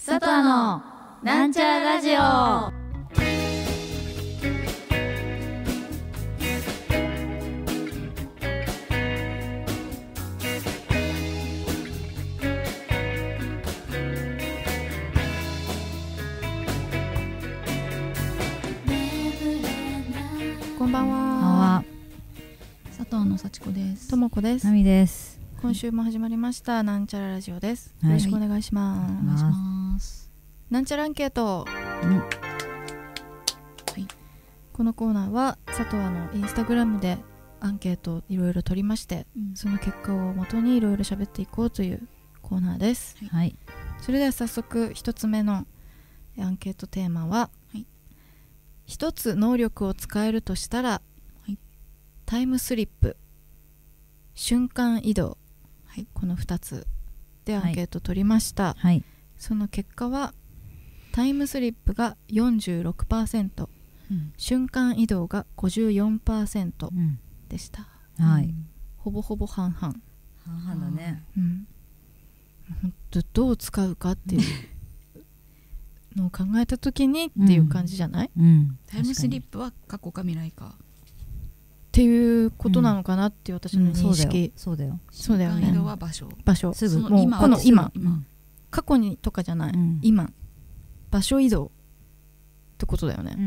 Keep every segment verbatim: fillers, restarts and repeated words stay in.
佐藤のなんちゃらラジオ。 こんばんは。佐藤の幸子です。ともこです。 なみです。 今週も始まりましたなんちゃらラジオです、 はい、 よろしくお願いします。 お願いします。 なんちゃらアンケート、 うんはい、このコーナーは佐藤のインスタグラムでアンケートをいろいろ取りまして、うん、その結果をもとにいろいろ喋っていこうというコーナーです、 はい、 それでは早速一つ目のアンケートテーマは、はい、一つ能力を使えるとしたら、はい、タイムスリップ、瞬間移動、はい、このふたつでアンケート取りました、はい、その結果はタイムスリップが よんじゅうろくパーセント、うん、瞬間移動が ごじゅうよんパーセント でした、 うん、はい、 ほぼほぼ半々 半々だね、 うん、ほんとどう使うかっていうのを考えた時にっていう感じじゃない、 うんうん、タイムスリップは過去か未来かっていうことなのかなっていう私の認識、 うん、そうだよそうだよね。 瞬間移動は場所場所すぐもう今この今、 うん、 過去にとかじゃない、うん、今場所移動ってことだよね、うん、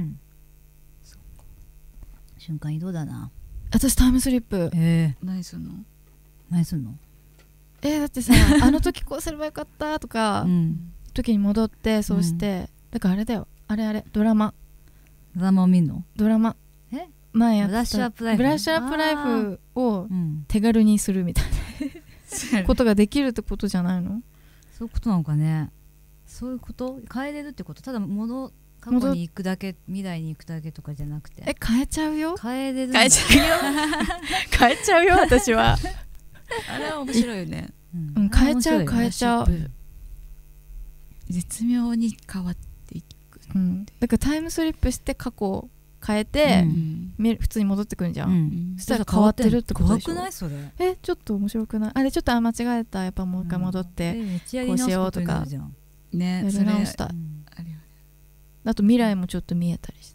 瞬間移動だな。 私タイムスリップ、 えー、何すんの何すんのえー、だってさあの時こうすればよかったとか、うん、時に戻ってそうして、うん、だからあれだよ、あれあれドラマドラマを見んの？ ドラマえ前やったブラッシュアップライフ、 ブラッシュアップライフを手軽にするみたいな、うん、ことができるってことじゃないの？ そういうことなのかね。そういうこと？変えれるってこと？ただ戻過去に行くだけ、未来に行くだけとかじゃなくて、 え変えちゃうよ。 変えれるんだ。 変えちゃうよ変えちゃうよ私はあれは面白いよね、 うん、変えちゃう変えちゃう、 絶妙に変わっていく、 うん、だからタイムスリップして過去を変えて、うん、普通に戻ってくるんじゃん、うん、そしたら変わってるってことでしょ。 怖くないそれ？ えちょっと面白くない？あれちょっとあ間違えた、やっぱもう一回戻って、うん、こうしようとかね、 やり直したい、うん、あるよね。あと未来もちょっと見えたりして、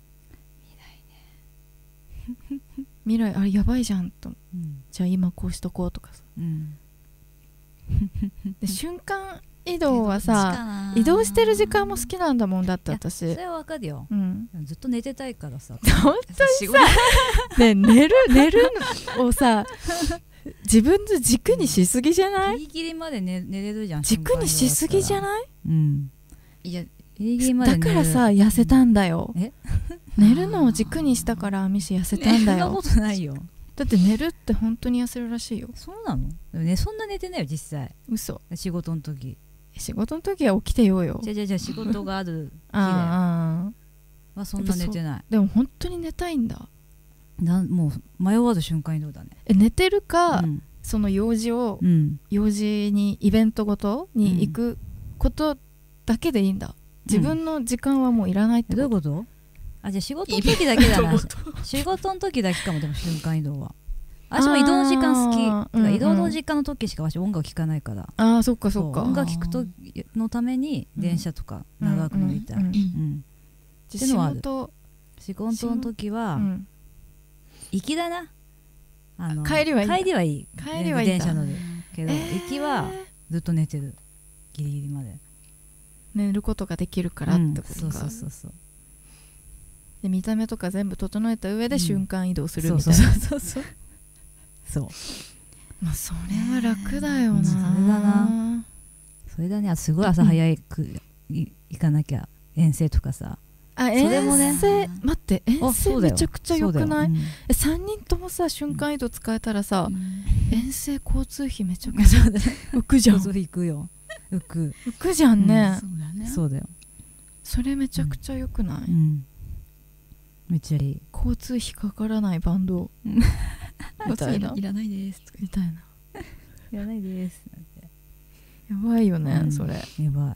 未来ね未来あれやばいじゃんと、うん、じゃあ今こうしとこうとかさ、うん、で瞬間移動はさ移動してる時間も好きなんだもん。だって私それはわかるよ、うん、ずっと寝てたいからさ本当にさね寝る寝るをさ自分の軸にしすぎじゃない？ ギリギリまで 寝, 寝れるじゃん。 軸にしすぎじゃない？ うん、いやギリギリまでだからさ痩せたんだよ、うん、え寝るのを軸にしたからアミシ痩せたんだよ。 そんなことないよ。 だって寝るって本当に痩せるらしいよ。 そうなの？でもね、そんな寝てないよ実際。 嘘。 仕事の時仕事の時は起きてようよ。 じゃじゃじゃ仕事がある日だよああそんな寝てない。 でも本当に寝たいんだ。 なもう迷わず瞬間移動だね。 え寝てるか、うん、その用事を、うん、用事にイベントごとに行くことだけでいいんだ、うん、自分の時間はもういらないってこと？ どういうこと？あじゃあ仕事の時だけだな仕事の時だけかも。でも瞬間移動は私も移動の時間好き。うんうん、移動の時間の時しか私音楽聴かないから。 ああそっかそっか。 音楽聴くとのために電車とか長く乗りたい。ってのはある。仕事の時は、うん、行きだな。あの帰りはいい。 帰りはいい。 帰りはいい。 電車乗るけど、えー、行きはずっと寝てる。ギリギリまで。 寝ることができるからってことか。うん、そうそうそうそう。で見た目とか全部整えた上で瞬間移動するみたいな。そうそうそう。 そう。 まあそれは楽だよな。それだな。それだね。すごい朝早く行かなきゃ遠征とかさ。 あ遠征、ね、待って遠征めちゃくちゃ良くない？うん、えさんにんともさ瞬間移動使えたらさ、うん、遠征交通費めちゃくちゃ浮くじゃん。 交通費浮くよ。浮く。 浮くじゃんね。 うん、そうだね。そうだよ。 それめちゃくちゃ良くない？ うんうんめっちゃいい。 交通費かからないバンドみたいな。 いらないですみたいな。 いらないですなんて。 やばいよね、うん、それ。 やばい。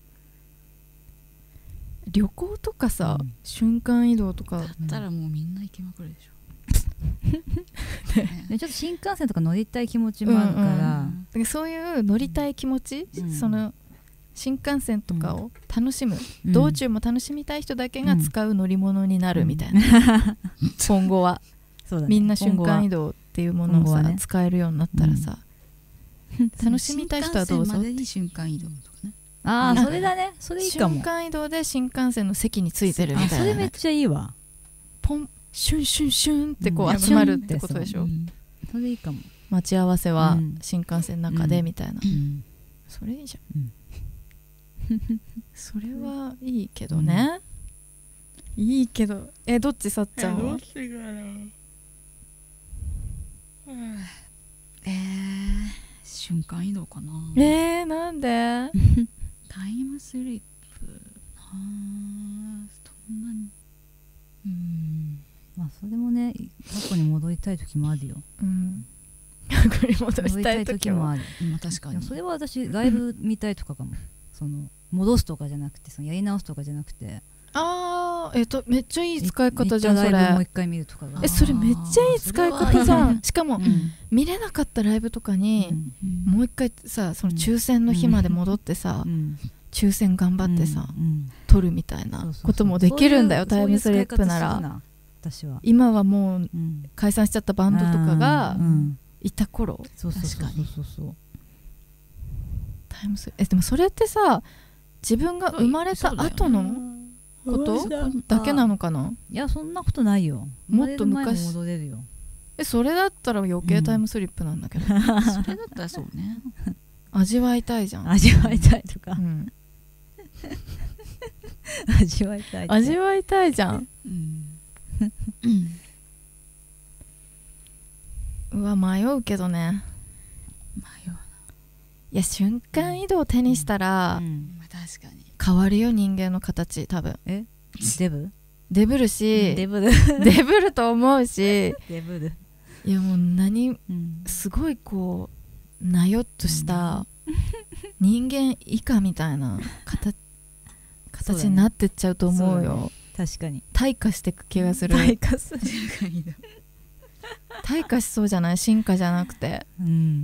旅行とかさ、うん、瞬間移動とかだったらもうみんな行きまくるでしょ。 ねね、ちょっと新幹線とか乗りたい気持ちもあるから、うんうん、 だからそういう乗りたい気持ち、うん、その新幹線とかを楽しむ、うん、道中も楽しみたい人だけが使う乗り物になるみたいな、うん、今後はそうだ、ね、みんな瞬間移動っていうものをさ、ね、使えるようになったらさ、うん、楽しみたい人はどうぞ。 新幹線までに瞬間移動とかね。 ああそれだね、それいいかも。 瞬間移動で新幹線の席についてるみたいな、ね、 それめっちゃいいわ。 ポンシュンシュンシュンってこう集まるってことでしょ、うん、 それいいかも。 待ち合わせは新幹線の中でみたいな、うんうん、それいいじゃん、うん、それはいいけどね、うん、いいけどえどっちさっちゃんは。 どっちかな、うん、えー、瞬間移動かな。 えー、なんでタイムスリップあそんなにうんまあそれもね過去に戻りたい時もあるよ、 うん過去に戻りたい時もある。 まあ確かにそれは私ライブ見たいとかかもその戻すとかじゃなくてそのやり直すとかじゃなくて、 あーえっとめっちゃいい使い方じゃんそれ。 ライブもう一回見るとかえそれめっちゃいい使い方じゃん。しかも、うん、見れなかったライブとかに、うん、もう一回さその抽選の日まで戻ってさ、うん、抽選頑張ってさ、うん、撮るみたいなこともできるんだよ。タイムスリップなら。 私は今はもう解散しちゃったバンドとかがいた頃、 そうそうそうそうそう。 タイムスえでもそれってさ自分が生まれた後のことだけなのかな。 いやそんなことないよ。 もっと昔戻れるよ。 えそれだったら余計タイムスリップなんだけど、 うん、それだったらそうね味わいたいじゃん。 味わいたいとか、うん、味わいたい味わいたいじゃん、うんうん、うわ迷うけどね。 迷うな。 いや瞬間移動を手にしたら、うんうん、 確かに変わるよ人間の形多分。 えデブデブるし、 うん、デブるデブると思うしデブるいやもう何、うん、すごいこうなよっとした人間以下みたいな形形になってっちゃうと思うよ。 確かに退化していく気がする。 退化する退化しそうじゃない進化じゃなくて、 うん、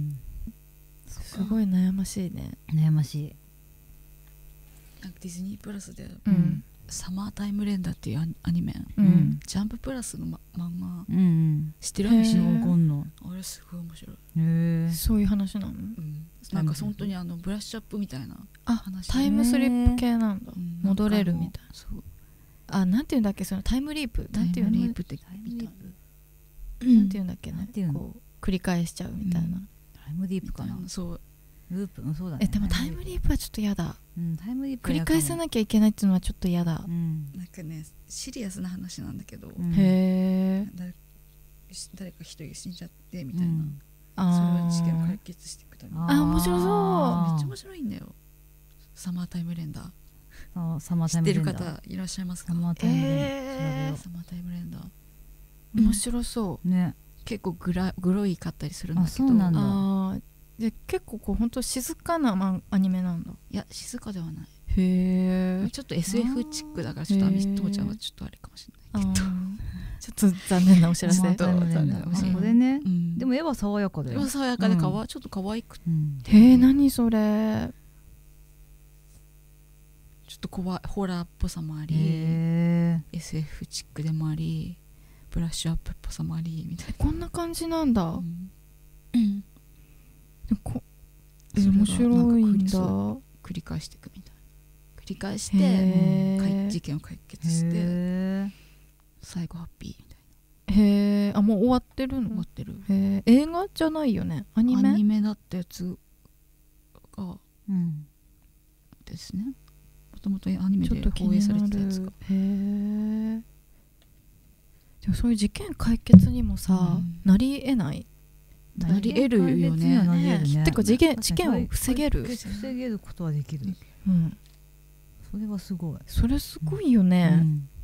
すごい悩ましいね。 悩ましい。 なんかディズニープラスで、 うん、 サマータイムレンダーっていうアニメ、 うん、 ジャンププラスの、ま、漫画、 うん、 知ってる？話のあれすごい面白い。 へそういう話なの？うん 、なんか本当にあのブラッシュアップみたいな話。 あタイムスリップ系なんだ、うん、戻れるみたいな。 そうあなんていうんだっけそのタイムリープなんていうの？ タイムリープってみたいな。 なんていうんだっけねこう繰り返しちゃうみたいな、うん、 タイムリープかな。 そうループ、うん、そうだね。 えでもタイムリープはちょっと嫌だ、 うん、タイムリープ繰り返さなきゃいけないっていうのはちょっと嫌だ、 うん、なんかねシリアスな話なんだけど、 うん、へえ誰, 誰か一人死んじゃってみたいな、うん、 あそれを事件を解決していくために。 ああ面白そう。 めっちゃ面白いんだよサマータイムレンダー。 あサマータイムレンダー知ってる方いらっしゃいますか？ サマータイムレンダー、 えー、 サマータイムレンダー面白そう、 うん、ね結構グラグロいかったりするんだけど。 あそうなんだ。 あで結構こう本当静かなマンアニメなんだ。 いや静かではない。 へえ。 ちょっと エスエフ チックだからちょっとアミス父ちゃんはちょっとあれかもしれないけどちょっと残念なお知らせ。 これね、うん、でも絵は爽やかだよ。 絵は爽やかでかわ、うん、ちょっと可愛くて、うん、 へえ何それ。 ちょっと怖いホラーっぽさもあり エスエフ チックでもありブラッシュアップっぽさもありみたいな。 こんな感じなんだ、うんうん、 こえ面白いんだ。 繰り返していくみたいな。繰り返して事件を解決して最後ハッピーみたいな。へえ。あもう終わってるの？ 終わってる。 へえ。映画じゃないよね。アニメ？ アニメだったやつが、うん、ですね。もともとアニメで放映されてたやつが。 へえ。でもそういう事件解決にもさ、うん、なりえない。 なり得るよね。 ねてか事件事件を防げる防げることはできる、 うん、 それはすごい。 それすごいよね、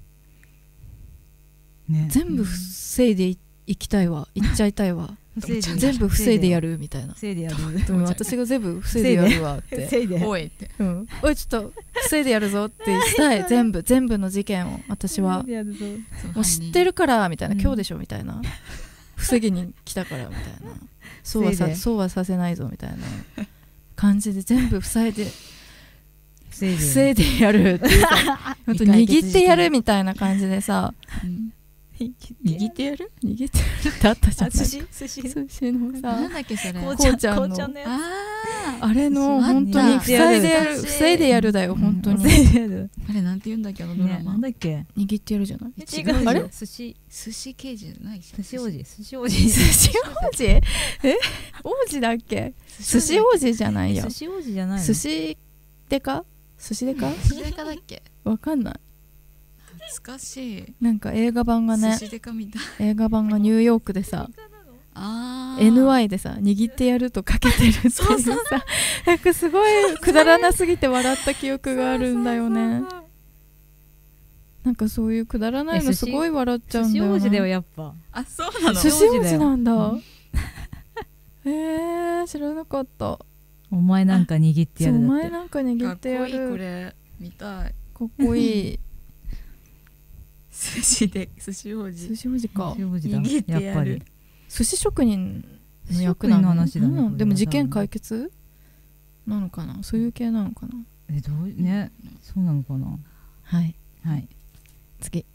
うんね、 全部防いで い, いきたいわいっちゃいたいわ全部防いでやるみたいな。 防いでやる私が全部防いでやるわっておいって、 うん、おいちょっと防いでやるぞってしたい全部全部の事件を私はもう知ってるからみたいな、うん、今日でしょみたいな防ぎに来たからみたいなそうはさそうはさせないぞみたいな感じで全部塞いで防いでやるっていうさほんと握ってやるみたいな感じでさ、うん、 握ってやる握ってやるってあったじゃん。 寿司寿司寿司のさなんだっけそれこうちゃんちゃんの紅茶のやつああれの本当に塞いでやる塞いでやるだよ本当に、 うん、あれなんて言うんだっけあのドラマ、ね、 なんだっけ握ってやるじゃない違うあれ寿司寿司刑事じゃない寿司王子寿司王子寿司王子え王子だっけ寿司王子じゃないよ寿司王子じゃないの寿司でか寿司でか寿司でかだっけわかんない懐かしいなんか映画版がね寿司でかみたい映画版がニューヨークでさあエヌワイ でさ握ってやるとかけてるっていうさなんかすごいくだらなすぎて笑った記憶があるんだよね。なんかそういうくだらないのすごい笑っちゃうんだよな。 寿司王子だよやっぱ。 あそうなの寿司王子なんだ、うん、えー、知らなかった。 お前なんか握ってやるだって。 お前なんか握ってやる。 かっこいいこれ見たい。 かっこいい寿司で寿司王子寿司王子か寿司王子だ握ってやるやっぱり寿司職人の役なの。 話だね、 うん、でも事件解決なのかな、そういう系なのかな。 えどうね、そうなのかな。 はいはい次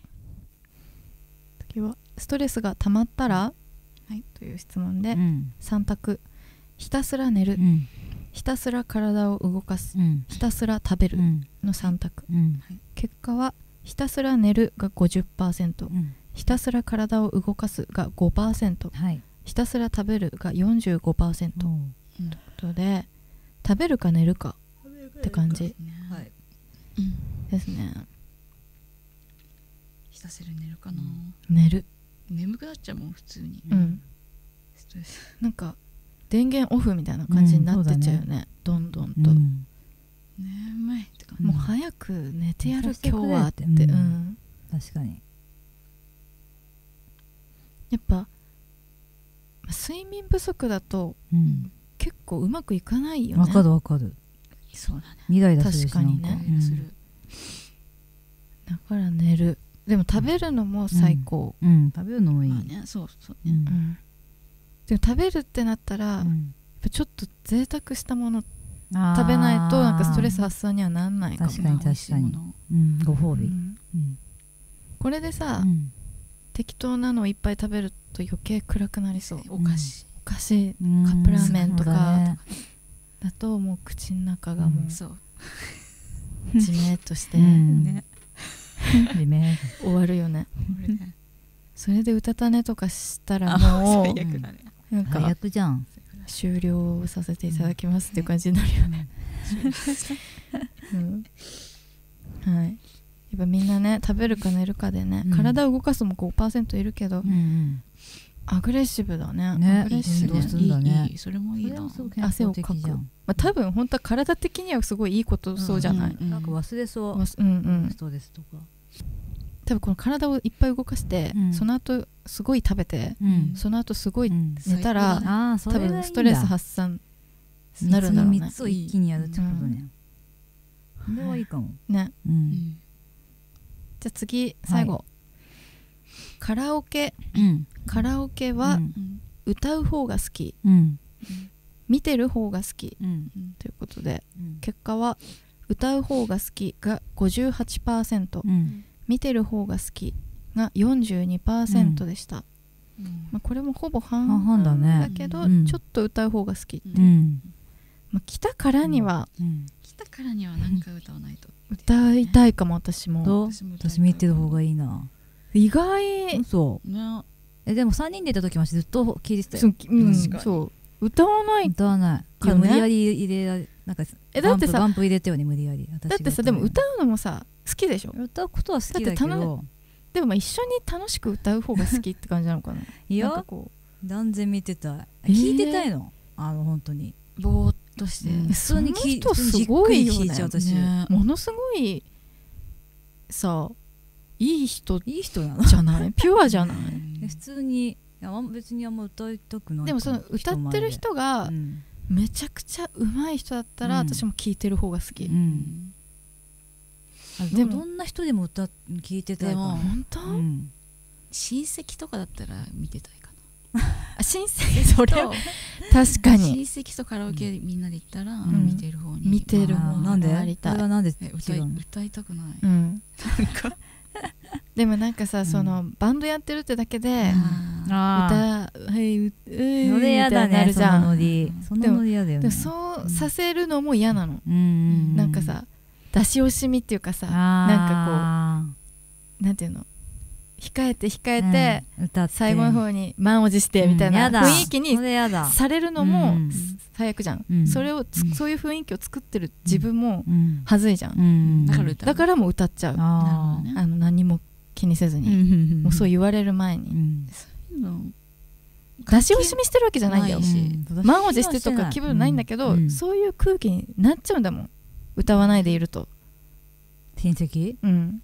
次はストレスが溜まったら、はい、という質問で、うん、さん択。ひたすら寝る、うん、ひたすら体を動かす、うん、ひたすら食べるのさん択、うんはい、結果はひたすら寝るが ごじゅっパーセント、うん、ひたすら体を動かすが ごパーセント、はい、ひたすら食べるが よんじゅうごパーセント、うん、ということで食べるか寝るかって感じ、はい、ですね。 ひたすら寝るかな、 うん、寝る。 眠くなっちゃうもん普通に、 うん、ストレスなんか電源オフみたいな感じになってっちゃうよね、うんね、どんどんと、うん、 眠いってか、 もう早く寝てやる今日はって、うんうん、 確かにやっぱ睡眠不足だと、うん、結構うまくいかないよね。 わかるわかる。 そうだね、 イライラするし、 確かにね、うん、だから寝る。でも食べるのも最高、 うんうん、食べるのもいい、 まあね、そうそうね、うん、 でも食べるってなったら、うん、やっぱちょっと贅沢したもの食べないとなんかストレス発散にはなんないかも。 確かに確かに、うん、ご褒美、うんうん、 これでさ、うん、適当なのをいっぱい食べると余計暗くなりそう。 お菓子、 お菓子、カップラーメンとかだともう口の中がもう、うん、そうじめっとして、うんね、終わるよねそれでうたた寝とかしたらもう最悪だね。 なんか最悪じゃん。 終了させていただきますっていう感じになるよね、うんはい、やっぱみんなね食べるか寝るかでね、うん、体を動かすも ごパーセント いるけど、うんうん、アグレッシブだ ね, ねアグレッシブ、ね、 どうするんだね。 いいいいそれもいいな。 汗をかく、まあ、多分本当は体的にはすごいいいことそうじゃない、 うんうん、なんか忘れそう、 うんうん、 ストレスとか多分この体をいっぱい動かして、うん、その後すごい食べて、うん、その後すごい寝たら、うん、多分ストレス発散になるんだろうね。 みっつを一気にやるってことね。これはいいかもね、うん、じゃあ次最後、はい、カラオケ、うん、カラオケは、うん、歌う方が好き、うん、見てる方が好き、うん、ということで、うん、結果は歌う方が好きが ごじゅうはちパーセント、うん見てる方が好きが よんじゅうにパーセント でした、うんまあ、これもほぼ半々だね。だけど、うん、ちょっと歌う方が好きって、うんまあ、来たからには、うん、 来たからには何か歌わないと、 うん、歌いたいかも。私もどう私見てる方がいいな。 意外そう、ね、えでもさんにんでいた時もずっと聴いてたよ。 そう、うん、そう歌わない歌わない、ね、無理やり入れられなんかえだってさバンプ入れたよね無理やり。 だってさでも歌うのもさ好きでしょ。 歌うことは好きだけどでもまあ一緒に楽しく歌う方が好きって感じなのかな。 いやなんかこう断然見てたい聴いてたいの、えー、あの本当にぼーっとして、うん、 普通に聴いてすごいよね。 私、 ね、ものすごいさいい人いい人なのじゃないピュアじゃない普通にいや別にあんま歌いたくない。 でもその歌ってる人が、うん、めちゃくちゃ上手い人だったら、うん、私も聴いてる方が好き、うんでもどんな人でも歌聴いてたいから。 本当、うん、 親戚とかだったら見てたいか親戚それ確かに親戚とカラオケみんなで行ったら、うん、見てる方に見てる方なんでやりたい。 それはなんで歌い歌いたくない、 うん、なんかでもなんかさ、うん、そのバンドやってるってだけで、うん、 あ歌はい、うのでやだね、そのノリ、そのノリやだよね。 でもそうさせるのも嫌なの、 うん、 なんかさ出し惜しみっていうかさ、なんかこうなんていうの、控えて控えて、うん、歌って最後の方に満を持してみたいな雰囲気にされるのも最悪じゃん、うん、それをつ、うん、そういう雰囲気を作ってる自分もはずいじゃん、うん、だからだからもう歌っちゃう、ああの何も気にせずに、うん、もうそう言われる前に、うん、そういうの出し惜しみしてるわけじゃないんだよ、うん、満を持してとか気分ないんだけど、うん、そういう空気になっちゃうんだもん、歌わないでいると。 親戚？ うん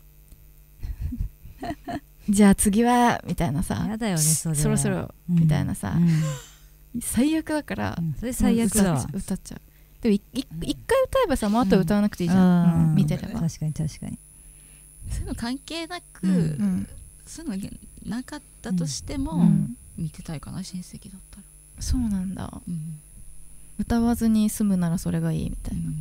じゃあ次はみたいなさ、 やだよね、それそろそろみたいなさ、うん、最悪だから、 うん、それ最悪だわ、 歌っちゃう。でもいい一回歌えばさ、もうあとは歌わなくていいじゃん、うんうん、見てれば。 確かに確かに。 そういうの関係なく、うん、そういうのなかったとしても、うん、見てたいかな、親戚だったら。 そうなんだ、うん、歌わずに済むならそれがいいみたいな、うん、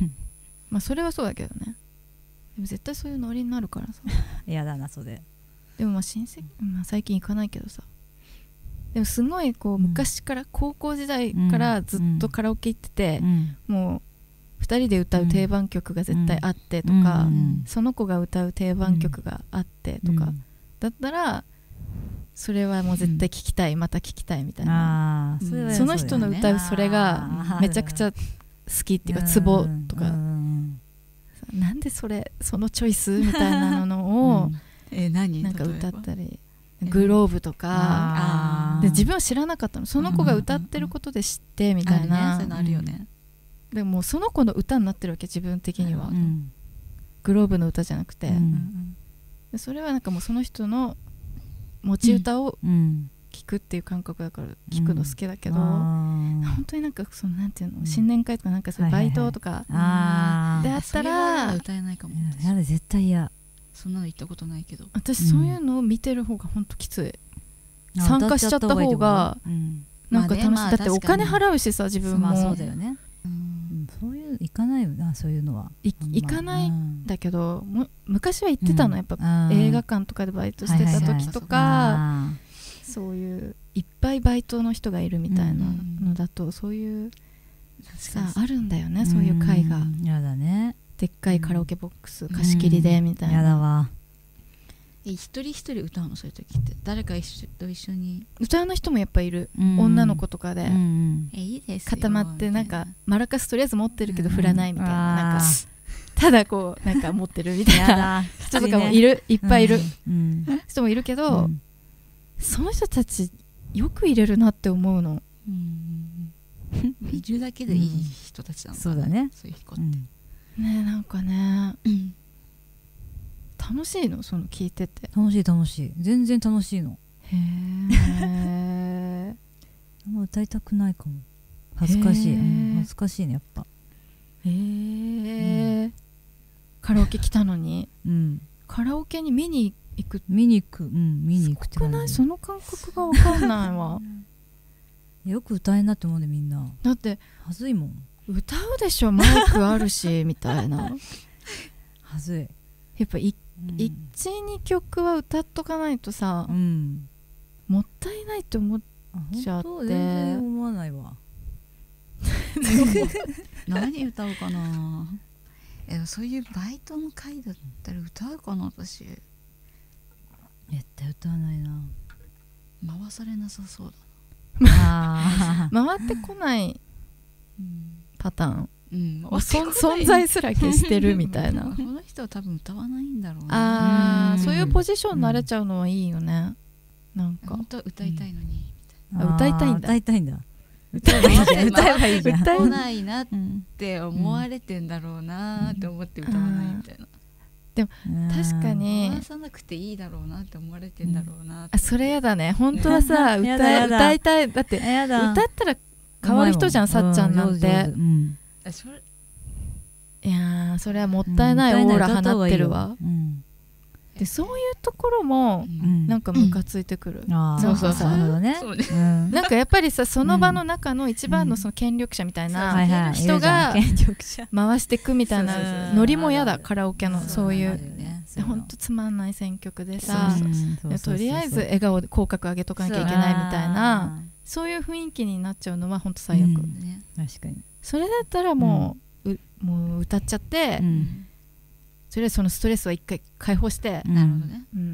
まあそれはそうだけどね。でも絶対そういうノリになるからさ嫌だなそれ。 でもまあ親戚、まあ、最近行かないけどさ、でもすごいこう昔から、うん、高校時代からずっとカラオケ行ってて、うん、もうふたりで歌う定番曲が絶対あってとか、うん、その子が歌う定番曲があってとか、うん、だったらそれはもう絶対聴きたい、うん、また聴きたいみたいな、うん、その人の歌うそれがめちゃくちゃ好きっていうかツボとか、うん、なんでそれそのチョイスみたいなのを、うんえ何なんか歌ったり、グローブとかで自分は知らなかったの、その子が歌ってることで知ってみたいな、 そういうのあるよね。 でもその子の歌になってるわけ、自分的には、うん、グローブの歌じゃなくて、うん、でそれはなんかもうその人の持ち歌を聴くっていう感覚だから聴くの好きだけど、うん、本当になんかそのなんていうの、うん、新年会とかなんかそういうバイトとかであったら歌えないかも。 やだ絶対嫌。 そんなの言ったことないけど、 私そういうのを見てる方がほんときつい、うん、参加しちゃった方がなんか楽しい、まあね、だってお金払うしさ自分も、まあ、 そうだよね、うん、そういう行かないよな、そういうのは行かないんだけど、も昔は行ってたの、やっぱ映画館とかでバイトしてた時とか、そういういっぱいバイトの人がいるみたいなのだと、そういうさあるんだよね、そういう会が。 やだね、 でっかいカラオケボックス貸し切りでみたいな、 やだわ。 え一人一人歌うの、そういう時って誰か一緒と一緒に歌うの人もやっぱいる、女の子とかで、 えいいですよ固まってなんかマラカスとりあえず持ってるけど振らないみたいな、なんかただこうなんか持ってるみたいな人とかもいる、いっぱいいる人もいるけど、その人たちよく入れるなって思うの。 いるだけでいい人たちなのかな、そうだね、そういう人ってね。なんかね、うん、楽しいの、その聞いてて。 楽しい楽しい、全然楽しいの。へえもう歌いたくないかも、恥ずかしい、うん、恥ずかしいねやっぱ。 へえ、うん、カラオケ来たのに、うん、カラオケに見に行く見に行く、うん、見に行くって感じ。 すごくない？その感覚が分かんないわよく歌えんなって思うね、みんな。 だってはずいもん、 歌うでしょ、マイクあるしみたいなはずい。 やっぱ いち,に 曲は歌っとかないとさ、うん、もったいないって思っちゃって。 全然思わないわ何歌おうかな。えそういうバイトの会だったら歌うかな、私。 絶対歌わないな、 回されなさそうだなあ回ってこないパターン、うん、存在すら消してるみたいなこの人は多分歌わないんだろうな。 あー、そういうポジションになれちゃうのはいいよね、うん、なんか本当は歌いたいのに、 うん、みたいな。あ、歌いたいんだ、 歌いたいんだ歌えばいいじゃん、歌えばいいじゃん。 歌わないなって思われてんだろうなって思って歌わないみたいな、 でも確かに回さなくていいだろうなって思われてんだろうなって、 あ、それやだね、本当はさ歌, 歌いたい、だって歌ったら変わる人じゃん、さっちゃんなんて、うん、それいやー、それはもったいないオーラ放ってるわ、うん、 でそういうところもなんかムカついてくる、うん、 そうそうそう、 なんかやっぱりさその場の中の一番のその権力者みたいな人が回していくみたいなノリも嫌だ、カラオケのそういうほんとつまんない選曲でさ、とりあえず笑顔で口角上げとかなきゃいけないみたいな、そういう雰囲気になっちゃうのはほんと最悪、うん、 確かにそれだったらもう、うん、うもう歌っちゃって、うん、それでそのストレスは一回解放して、 うん、なるほどね、うん、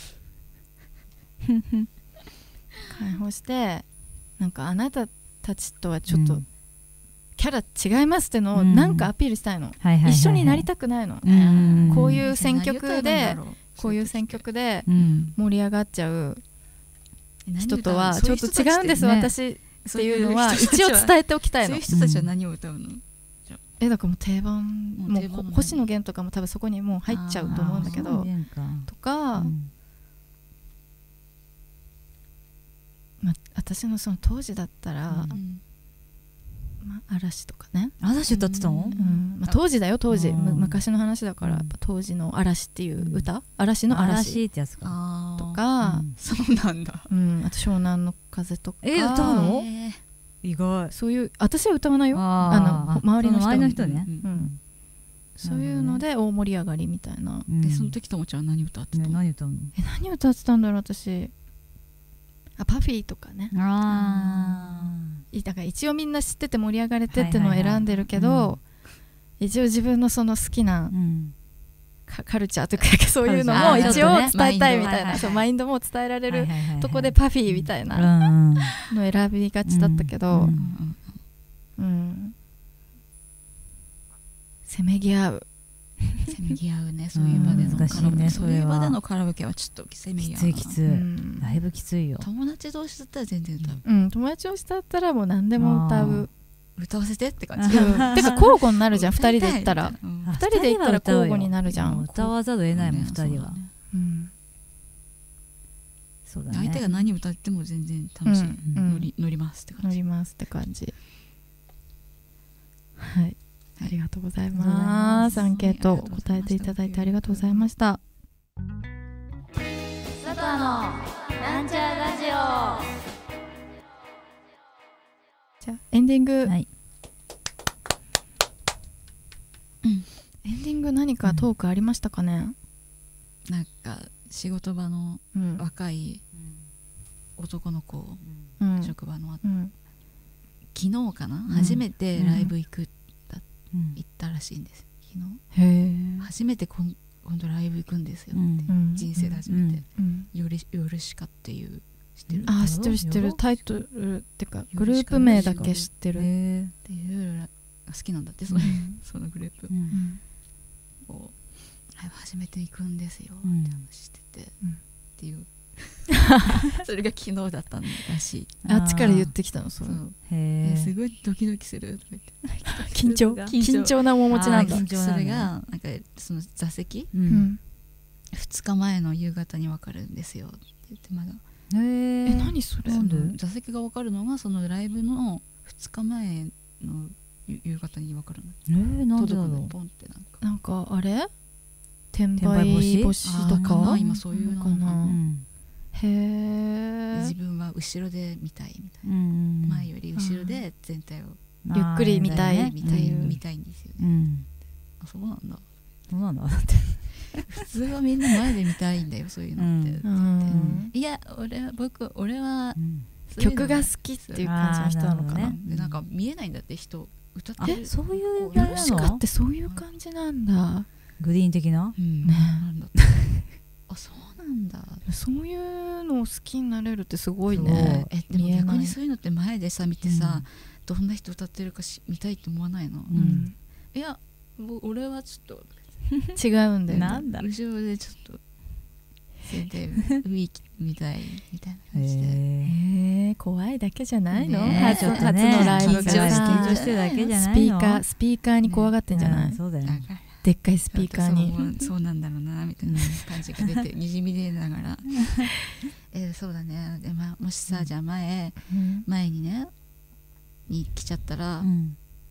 解放してなんかあなたたちとはちょっとキャラ違いますってのをなんかアピールしたいの、うん、一緒になりたくないの、うん、こういう選曲でこういう選曲で盛り上がっちゃう人とはちょっと違うんです、私っていうのは一応伝えておきたいの。 そういう人たちは何を歌うの？ えだからもう定番、もう星野源とかも多分そこにもう入っちゃうと思うんだけどとか、うんまあ、私のその当時だったら、うんまあ、嵐とかね。 嵐歌ってたの？ うんまあ、当時だよ当時、む昔の話だから、やっぱ当時の嵐っていう歌、うん、嵐の 嵐, 嵐ってやつかとか、 うん、そうなんだ、 うん、あと湘南の風とか。 え歌うの？意外。 そういう私は歌わないよ、あの周りの人、 周りの人ね、 うんうん、そういうので大盛り上がりみたいな、 うん、でその時ともちゃん何歌ってたの？ ね、何歌うの？ え何歌ってたんだろう私。あパフィーとかね。 あだから一応みんな知ってて盛り上がれてってのを選んでるけど、はいはいはい、一応自分のその好きな、うん、カルチャーというかそういうのも一応伝えたいみたいな、そうマインドも伝えられるとこでパフィーみたいなの選びがちだったけど、うん、うんうん、せめぎ合うせめぎ合うね、そういう場でのカラオケ、ね、そういう場でのカラオケはちょっとせめぎ合うな。 きついきつい、うん、だいぶきついよ。 友達同士だったら全然歌う、 うん、友達同士だったらもう何でも歌う、 歌わせてって感じ、 うん、てか交互になるじゃんふたりで行ったら、うん、ふたりで行ったら交互になるじゃん。 歌わざるを得ないもん、ふたりは、ね、うん、 そうだね、相手が何歌っても全然楽しい、うん、乗り、乗りますって感じ、 乗りますって感じ。はい、ありがとうございます。アンケート答えていただいてありがとうございました。 佐藤のなんちゃラジオ。 じゃあエンディング、 はい、 うん、エンディング何かトークありましたかね？ うん、なんか仕事場の若い男の子、うん、職場の、うん、昨日かな、うん、初めてライブ行く、うん行ったらしいんです昨日。へ初めてこん今度ライブ行くんですよって、うん、人生で初めて、うん、ヨルヨルシカっていう知ってる？ あ知ってる知ってる。タイトルってかグループ名だけ知ってる。 で夜が好きなんだってその、うん、そのグループ、うん、を初めて行くんですよって話してて、うん、っていうそれが昨日だったんらしい。 あっちから言ってきたの？そう。 へえ、すごいドキドキするとか言って緊張緊張な面持ちなんだ。 それがなんかその座席、うん、ふつかまえの夕方に分かるんですよって言ってまだ。 へえ、何それ？ その座席が分かるのがそのライブのふつかまえの夕方に分かるの。 えー、なんでだろう。 ポンってなんかなんかあれ転売星とか今そういうのかな。 へえ。 自分は後ろで見たいみたいな、うん、前より後ろで全体をゆっくり見たい見たい、見たいんですよね、うん、あそうなんだそうなんだ普通はみんな前で見たいんだよそういうのって、うん、いや俺は僕俺は、 うん、曲が好きっていう感じの人なのかな。 でなんか見えないんだって人歌ってる。 そういうヨルシカってそういう感じなんだ。 グリーン的な、 うんね、 なんだあそうなんだ。 そういうのを好きになれるってすごいね。 えでも逆にそういうのって前でさ見てさ、うん、どんな人歌ってるかし見たいって思わないの？うん、いや俺はちょっと違うんだよね。 なんだ後ろでちょっと全体雰囲気見たいみたいな感じで。 へえ怖いだけじゃないの？ ね、 初, 初のライブが緊張してるだけじゃないの？ スピーカースピーカーに怖がってんじゃない？ ね、そうだよ。 でっかいスピーカーにそう, そうなんだろうなみたいな感じが出てにじみ出ながらえー、そうだね。で、まあ、もしさ、うん、じゃあ前、うん、前にねに来ちゃったら、うん、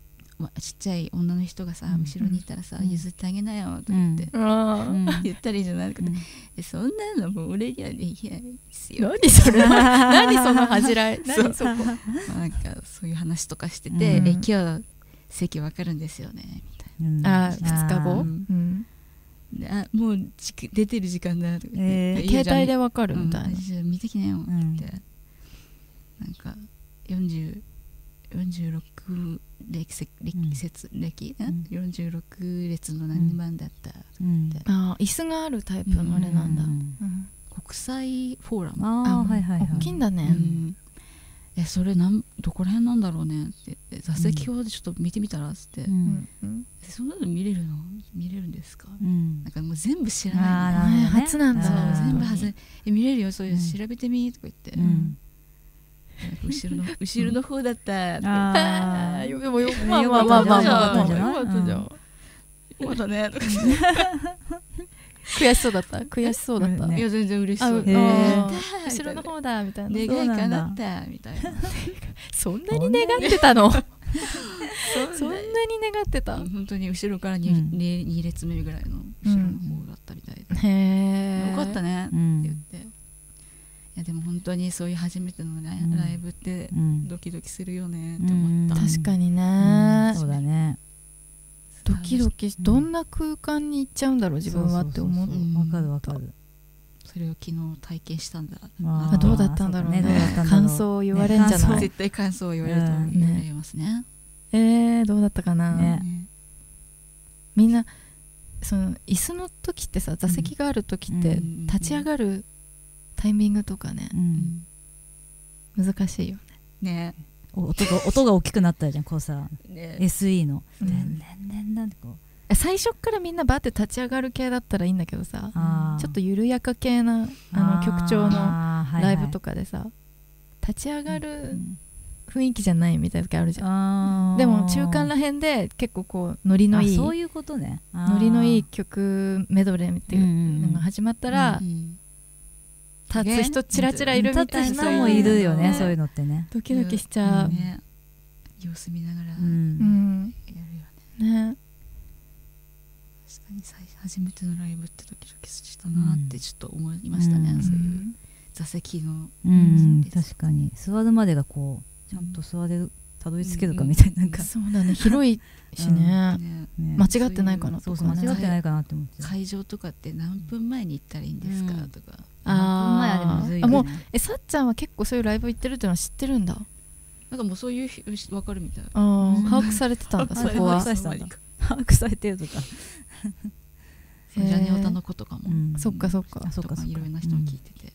ちっちゃい女の人がさ、後ろにいたらさ、譲ってあげなよとか言って、言ったらいいじゃないか、そんなのもう俺にはできないですよ。 何それ何その恥じらい何そこなんかそういう話とかしてて、え今日席分かるんですよねみたいな、 あふつかご、 あもう出てる時間だとか言って、 携帯で分かるみたいな、 見てきなよって言って、なんかよんじゅう、よんじゅうろく列列列、よんじゅうろく列の何番だったって、 あ椅子があるタイプのあれなんだ、 国際フォーラム、 あはいはいはい、 大きいんだね、 えそれなんどこら辺なんだろうねって言って、座席表でちょっと見てみたらっつって、そんなの見れるの見れるんですか、なんかもう全部知らないの、 初なんだ、 全部初え見れるよ、そういう調べてみとか言って、後ろの後ろの方だったって、 ああでもよまあまあまあまあまあまあよかったじゃん、よかったねとか悔しそうだった悔しそうだった、 いや全然嬉しそう、 後ろの方だみたいな、 願いかなったみたいな、 そんなに願ってたのそんなに願ってた、 本当に後ろから に列目ぐらいの後ろの方だったみたいで、 へえよかったねって言って、いやでも本当にそういう初めてのライブってドキドキするよねって思った、 確かにね、 そうだね、 ドキドキどんな空間に行っちゃうんだろう自分はって思う、 わかるわかる、 それを昨日体験したんだ、 あどうだったんだろうね、感想を言われんじゃない、 絶対感想を言われると言われますね、 えーどうだったかな、みんなその椅子の時ってさ、座席がある時って立ち上がるタイミングとかね、難しいよね。 ね音が音が大きくなったじゃん、こうさ エスイー の「でんでんでんでん」ってこう最初からみんなバーって立ち上がる系だったらいいんだけどさ、ちょっと緩やか系なあの曲調のライブとかでさ、立ち上がる雰囲気じゃないみたいな時あるじゃん。でも中間らへんで結構こうノリのいい、 そういうことね、 ノリのいい曲メドレーっていうのが始まったら、立つ人チラチラいるみたいな、 立つ人もいるよね、そういうのってね、 ドキドキしちゃう、 様子見ながらやるよね。確かに初めてのライブってドキドキしたなってちょっと思いましたね、そういう座席の、 確かに座るまでがこうちゃんと座れる、たどり着けるかみたいな、なんかそうだね、広いしね、間違ってないかな、 そうそう間違ってないかなって思って、 会場とかって何分前に行ったらいいんですかとか、 ああもうえさっちゃんは結構そういうライブ行ってるっていうのは知ってるんだ、 なんかもうそういう分かるみたい、 ああ把握されてたんだ、そこは把握されてるとかジャニオタの子とかも、 そっかそっかとかいろんな人に聞いてて、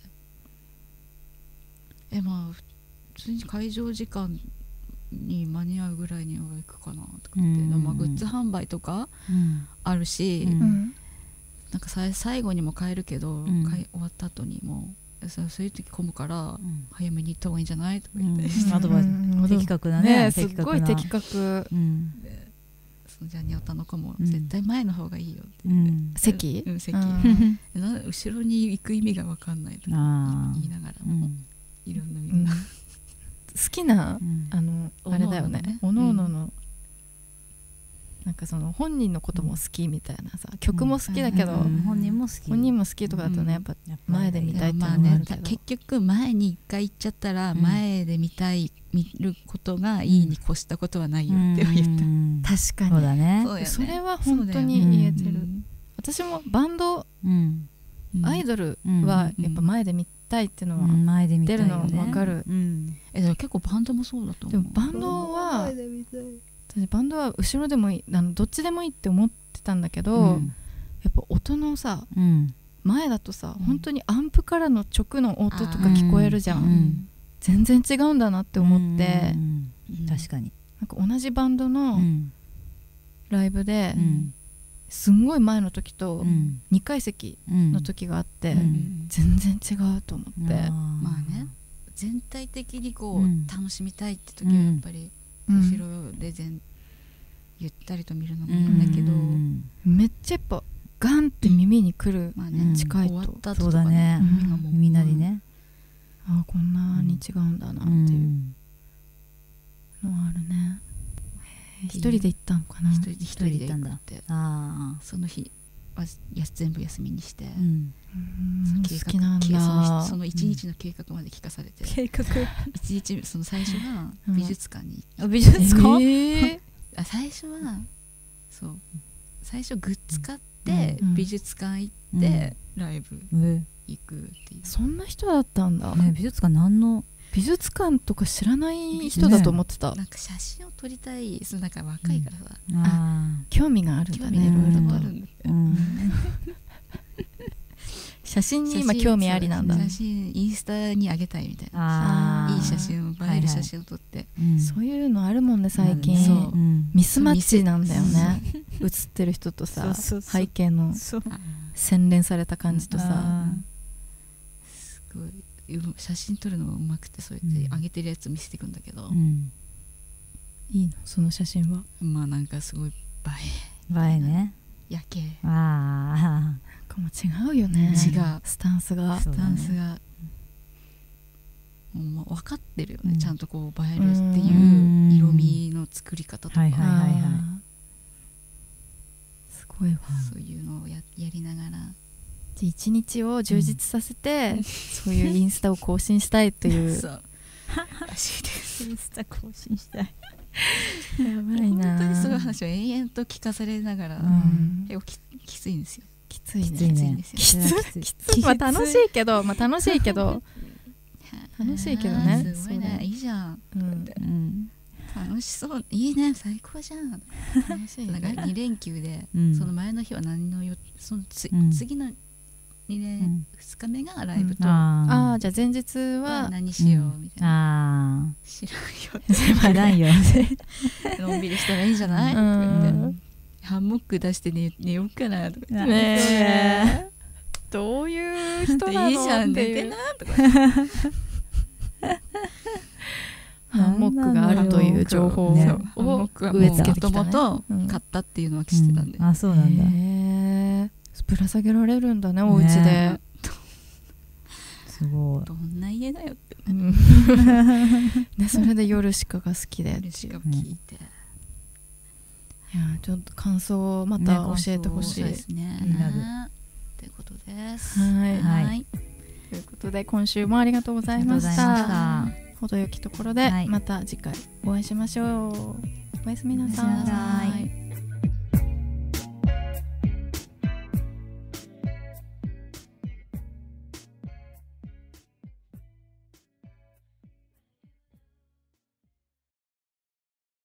えまあ普通に会場時間に間に合うぐらいには行くかなとかって、まあグッズ販売とかあるし、なんかさ最後にも買えるけど、買い終わった後にもそういう時混むから早めに行った方がいいんじゃないとか言って、 アドバイス的確だね、 すっごい的確、 そのジャニオタの子も絶対前の方がいいよって、 席席後ろに行く意味が分かんないとか言いながらも、いろんなみんな好きなあのあれだよね、おのおののなんかその本人のことも好きみたいなさ、曲も好きだけど本人も好き、 本人も好きとかだとね、やっぱ前で見たいっていうのもあるけど、 結局前に一回行っちゃったら前で見たい見ることがいいに越したことはないよって言った。 確かにそうだね、 それは本当に言えてる。私もバンドアイドルはやっぱ前で見たいっていうのは出るの分かる。 えでも結構バンドもそうだと思う。 でもバンドはバンドは後ろでもいい、あのどっちでもいいって思ってたんだけど、うん、やっぱ音のさ、うん、前だとさ、うん、本当にアンプからの直の音とか聞こえるじゃん、うん、全然違うんだなって思って、 うんうん、確かになんか同じバンドのライブで、うん、すんごい前の時とにかい席の時があって、うん、全然違うと思って、うん、 まあね全体的にこう、うん、楽しみたいって時はやっぱり、後ろで全ゆったりと見るのもいいんだけど、うん、 めっちゃやっぱガンって耳にくる、うん、まあね、近いと、 終わった後とかね、耳がもう耳鳴りね、 ああこんなに違うんだなっていうのはあるね。 一人で行ったのかな。 一人で一人で行くって。ああ、その日はや全部休みにして、うん、 うん好きなんだ。 そのその一日の計画まで聞かされて、 計画一日その最初は美術館に行って、美術館、 えー、あ最初はそう最初グッズ買って、うん、美術館行って、うん、ライブ行くっていう、 そんな人だったんだ、 ね、美術館何の美術館とか知らない人だと思ってた、 ね、なんか写真を撮りたい、そのなんか若いからさ、 うん、あ興味があるんだね、 いろいろとあるんだよ、うん、 写真に今興味ありなんだ。 写真インスタに上げたいみたいな、いい写真を映える写真を撮って、はいはい、そういうのあるもんね最近、そうミスマッチなんだよね、写ってる人とさ、そうそうそう背景の洗練された感じとさ、 すごい写真撮るのがうまくて、そうやって上げてるやつ見せてくんだけど、うん、 いいのその写真は。 まあなんかすごい映え映えね、 夜景、 ああなんかもう違うよね、 違うスタンスが、 スタンスが、もう分かってるよね、うん、ちゃんとこう映えるっていう色味の作り方とか、はいはいはいはい、 すごいわ。 そういうのを や, やりながら一日を充実させて、うん、そういうインスタを更新したいというそうらしいです。 インスタ更新したいやばいな。 本当にそういう話を延々と聞かされながら、うん、結構 き, きついんですよ。 きついね。 きついね。 きついきつい。まあ楽しいけど、まあ楽しいけど楽しいけどね。 すごいね、いいじゃん、うんうん、楽しそう、いいね、最高じゃん。楽しい、ね、なんかに連休で、うん、その前の日は何のよそのつ、うん、次のに連、うん、ふつかめがライブと、うん、 ああじゃあ前日は何しようみたいな、うん、知らんよ知らんよのんびりしたらいいんじゃない、うん、とか言ってハンモック出して 寝, 寝ようかなとか言って、 ね、どういう人なのいいじゃん寝てなとかハンモックがあるという情報を、ね、ハンモックはもともと買ったっていうのは知ってたんで、 うん、あそうなんだ、 へぶら下げられるんだね、お家で、ね、 すごい、 どんな家だよって、 うん、ね、それで夜鹿が好きで夜鹿を聞いて、 いやちょっと感想をまた教えてほしい、 ね、ですね、気になるということです。 はい、はい、ということで今週もありがとうございました。程よきところでまた次回お会いしましょう。おやすみなさい。